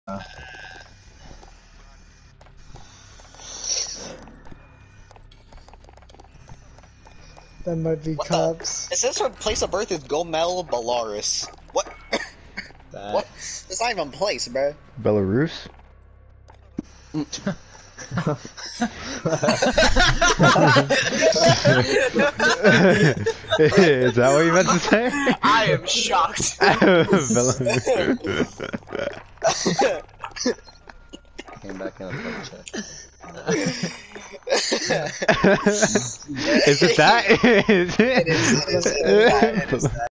That might be cops. It says her place of birth is Gomel, Belarus. What? What? It's not even place, bro. Belarus? Is that what you meant to say? I am shocked. Came back in a play check. Is it that? Is it? It is that.